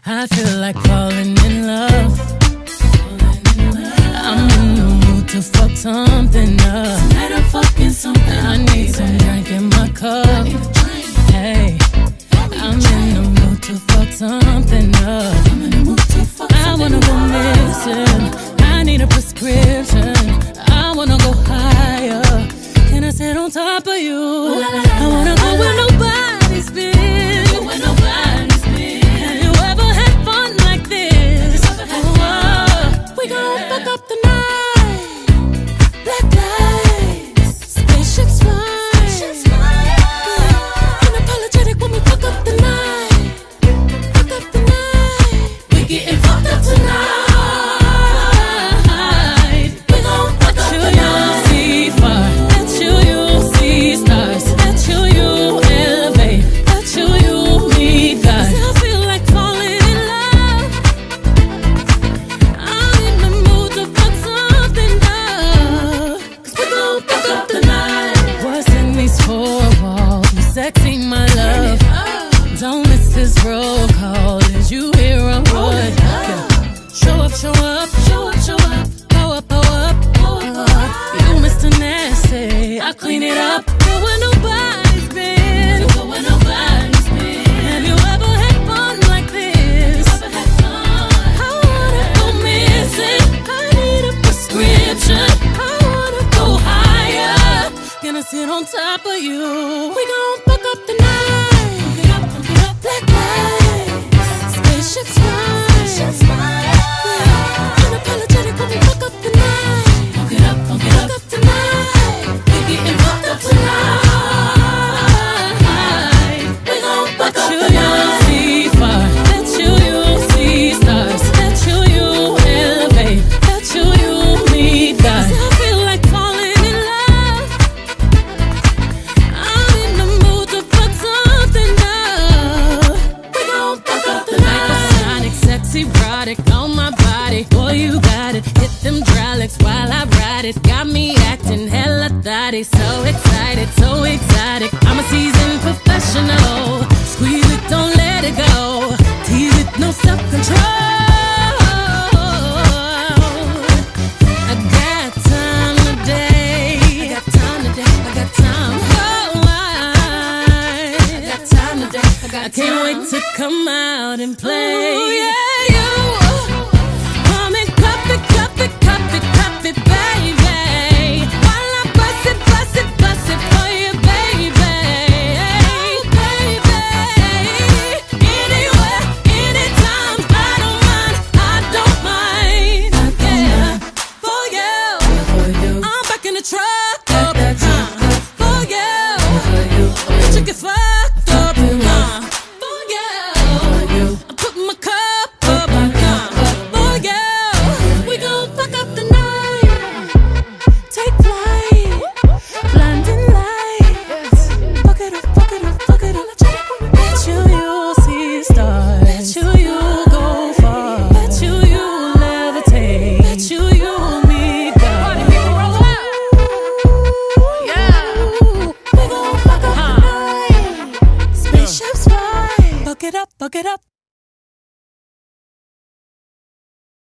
I feel like falling in love. I'm in the mood to fuck something up. Tonight I'm fucking something up, I need some drink in my cup. Hey, I'm in the mood to fuck something up. I wanna go missing. I need a prescription. I wanna go higher. Can I sit on top of you? I wanna go where nobody's been. Have you ever had fun like this? We gon' fuck up the night. Black lights, spaceships fly. Unapologetic when we fuck up the night. Fuck up the night. We getting fucked up tonight. We gon' fuck up the night. See far, at you see stars. At you elevate. At you meet God. I feel like falling in love. I'm in the mood to fuck something up. 'Cause we gon' fuck up the night. What's in these four walls? You sexy, my love. Don't miss this roll call. Is you here or what? Show up, show up, show up, show up. Go up, go up, go up. You Mr. Nasty, I clean it up. Go where nobody's been. Go where nobody's been. Have you ever had fun like this? Ever had fun? I wanna go missing. I need a prescription. I wanna go higher. Gonna sit on top of you. We gon' fuck up the night. Black lights, spaceships fly. Unapologetic when we fuck up the night. Funk it up, funk it Fuck up. up the night. We getting fucked up tonight. We gon' fuck up the night. See far, that you see stars. That you elevate. That you meet God. I feel like falling in love. I'm in the mood to fuck something up. We gon' fuck up the night. Sonic, sexy, erotic on my body. Boy, you got it. Hit them hydraulics while I ride it. Got me acting hella thotty. So excited, so exotic. I'm a seasoned professional. Squeeze it, don't let it go. Tease it, no self-control. I got time today. I got time today. I got time. Oh, I got time today. I can't wait to come out and play. Ooh, yeah, you. Come and cup it, cup it, cup it, cup it, baby. While I bust it for you, baby. Baby. Anywhere, anytime, I don't mind. Yeah, for you. I'm back in the truck. For you. Chicken fry.